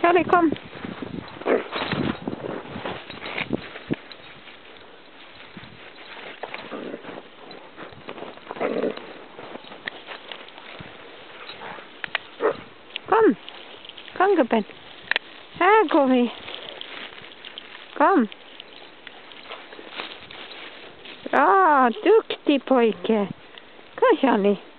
Charlie, kom. Kom. Kom, gubben. Her går vi. Kom. Bra, duktig pojke. Kom, Charlie.